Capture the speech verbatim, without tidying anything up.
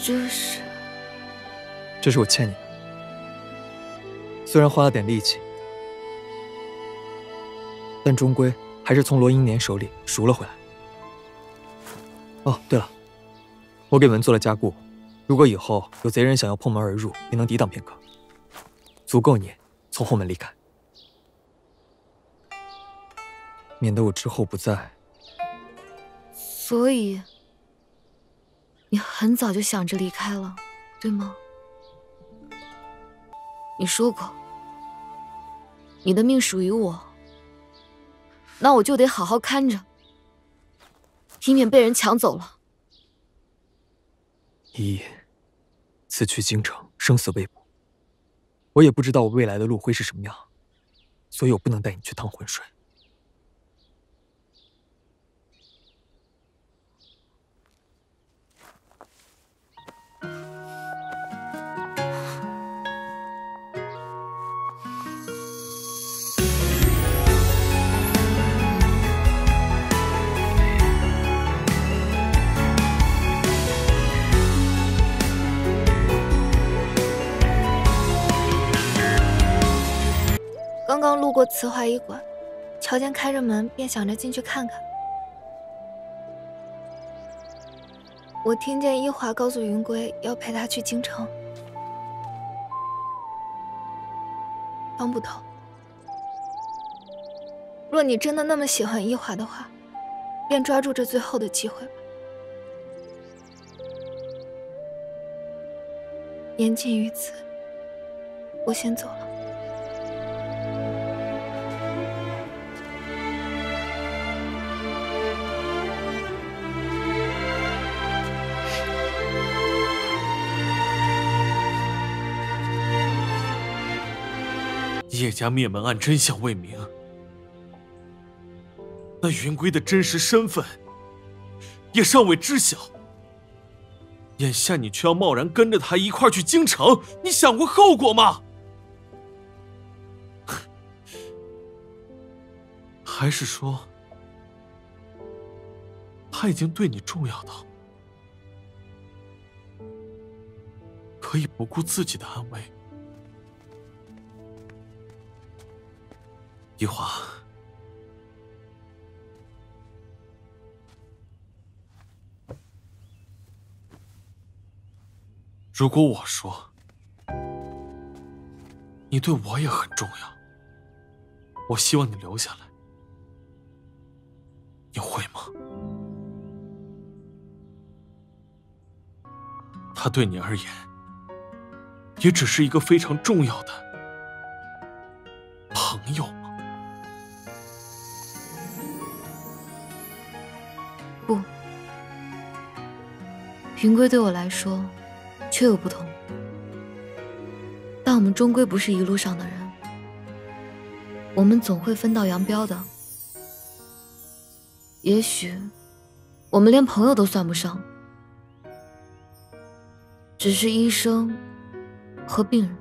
这是…… 这是我欠你的，虽然花了点力气，但终归还是从罗英年手里赎了回来。哦，对了，我给门做了加固，如果以后有贼人想要破门而入，也能抵挡片刻，足够你从后门离开，免得我之后不在。 所以，你很早就想着离开了，对吗？你说过，你的命属于我，那我就得好好看着，以免被人抢走了。 一，此去京城，生死未卜，我也不知道我未来的路会是什么样，所以我不能带你去趟浑水。 刚刚路过慈华医馆，瞧见开着门，便想着进去看看。我听见一华告诉云归要陪他去京城，方捕头，若你真的那么喜欢一华的话，便抓住这最后的机会吧。言尽于此，我先走了。 叶家灭门案真相未明，那云归的真实身份也尚未知晓。眼下你却要贸然跟着他一块去京城，你想过后果吗？还是说，他已经对你重要到可以不顾自己的安危？一华，如果我说你对我也很重要，我希望你留下来，你会吗？他对你而言，也只是一个非常重要的朋友吗？ 不，云归对我来说确有不同，但我们终归不是一路上的人，我们总会分道扬镳的。也许我们连朋友都算不上，只是医生和病人。